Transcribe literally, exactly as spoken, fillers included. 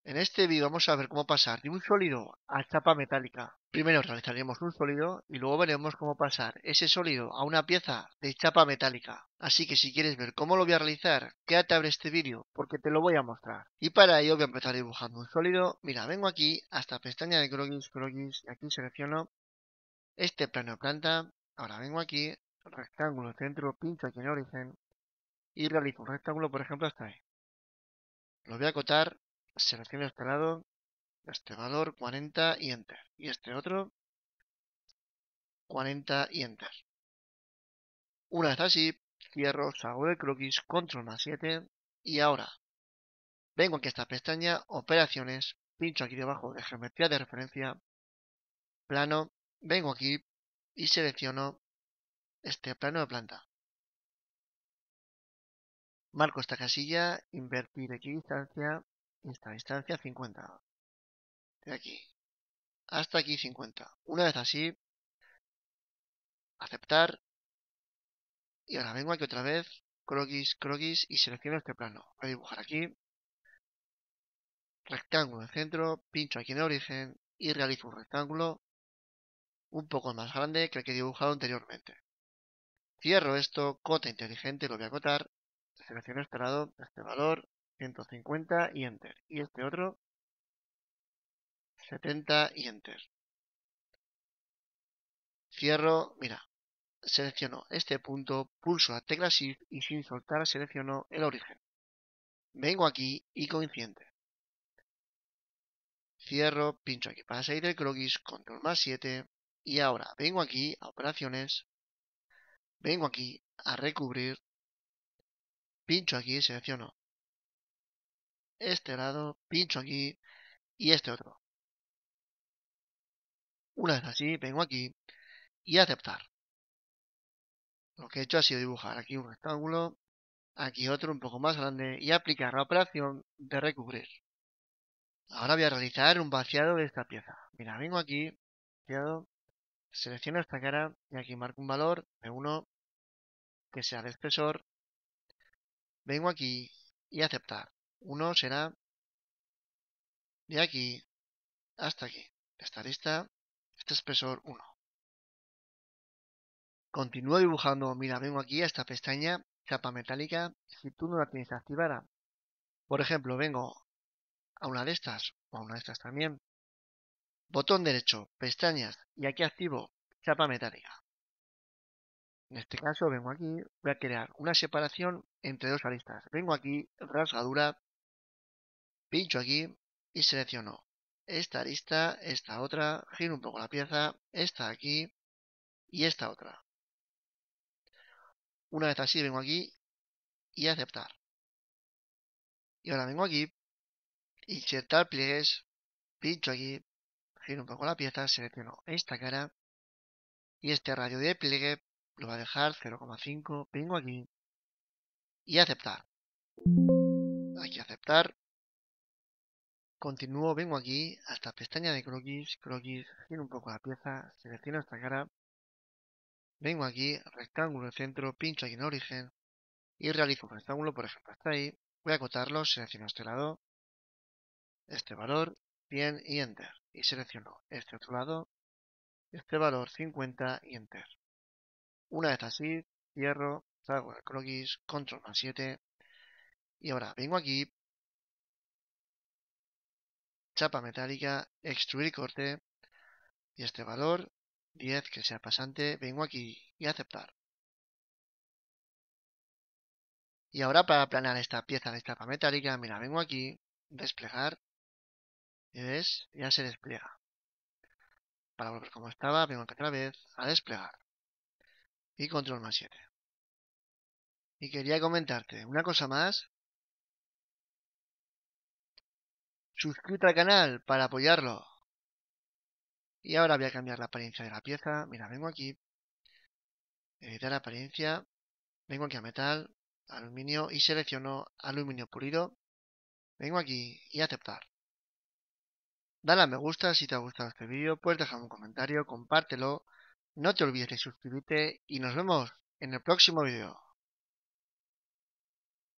En este vídeo vamos a ver cómo pasar de un sólido a chapa metálica. Primero realizaremos un sólido y luego veremos cómo pasar ese sólido a una pieza de chapa metálica. Así que si quieres ver cómo lo voy a realizar, quédate a ver este vídeo porque te lo voy a mostrar. Y para ello voy a empezar dibujando un sólido. Mira, vengo aquí hasta pestaña de croquis, croquis y aquí selecciono este plano de planta. Ahora vengo aquí, rectángulo centro, pincho aquí en origen y realizo un rectángulo, por ejemplo, hasta ahí. Lo voy a acotar, selecciono este lado, este valor cuarenta y enter. Y este otro cuarenta y enter. Una vez así, cierro, salgo del croquis, control más siete. Y ahora, vengo aquí a esta pestaña, operaciones, pincho aquí debajo de geometría de referencia, plano, vengo aquí y selecciono este plano de planta. Marco esta casilla, invertir equidistancia, esta distancia cincuenta. De aquí hasta aquí cincuenta. Una vez así, aceptar. Y ahora vengo aquí otra vez, croquis, croquis y selecciono este plano. Voy a dibujar aquí, rectángulo en centro, pincho aquí en el origen y realizo un rectángulo un poco más grande que el que he dibujado anteriormente. Cierro esto, cota inteligente, lo voy a acotar, selecciono este lado, este valor, ciento cincuenta y enter. Y este otro, setenta y enter. Cierro, mira, selecciono este punto, pulso la tecla Shift y sin soltar selecciono el origen. Vengo aquí y coincide. Cierro, pincho aquí para salir del croquis, control más siete. Y ahora vengo aquí a operaciones, vengo aquí a recubrir, pincho aquí, selecciono este lado, pincho aquí y este otro. Una vez así, vengo aquí y aceptar. Lo que he hecho ha sido dibujar aquí un rectángulo, aquí otro un poco más grande y aplicar la operación de recubrir. Ahora voy a realizar un vaciado de esta pieza. Mira, vengo aquí, vaciado, selecciono esta cara y aquí marco un valor de uno que sea de espesor. Vengo aquí y aceptar. uno será de aquí hasta aquí. Esta lista, este espesor uno. Continúo dibujando. Mira, vengo aquí a esta pestaña, capa metálica. Si tú no la tienes activada, por ejemplo, vengo a una de estas o a una de estas también. Botón derecho, pestañas y aquí activo chapa metálica. En este caso vengo aquí, voy a crear una separación entre dos aristas. Vengo aquí, rasgadura, pincho aquí y selecciono esta arista, esta otra, giro un poco la pieza, esta aquí y esta otra. Una vez así vengo aquí y aceptar. Y ahora vengo aquí, insertar pliegues, pincho aquí, giro un poco la pieza, selecciono esta cara y este radio de pliegue lo voy a dejar cero coma cinco, vengo aquí y aceptar. Aquí aceptar. Continúo, vengo aquí hasta pestaña de croquis, croquis, giro un poco la pieza, selecciono esta cara, vengo aquí, rectángulo de centro, pincho aquí en origen y realizo un rectángulo, por ejemplo, hasta ahí. Voy a acotarlo, selecciono este lado, este valor, cien y enter. Y selecciono este otro lado, este valor cincuenta y enter. Una vez así, cierro, salgo el croquis, control más siete. Y ahora vengo aquí, chapa metálica, extruir y corte. Y este valor, diez, que sea pasante, vengo aquí y aceptar. Y ahora para aplanar esta pieza de chapa metálica, mira, vengo aquí, desplegar, y ves, ya se despliega. Para volver como estaba, vengo aquí otra vez a desplegar. Y control más siete. Y quería comentarte una cosa más. Suscríbete al canal para apoyarlo. Y ahora voy a cambiar la apariencia de la pieza. Mira, vengo aquí, editar apariencia, vengo aquí a metal, aluminio y selecciono aluminio pulido. Vengo aquí y aceptar. Dale a me gusta si te ha gustado este vídeo, puedes dejar un comentario, compártelo, no te olvides de suscribirte y nos vemos en el próximo vídeo.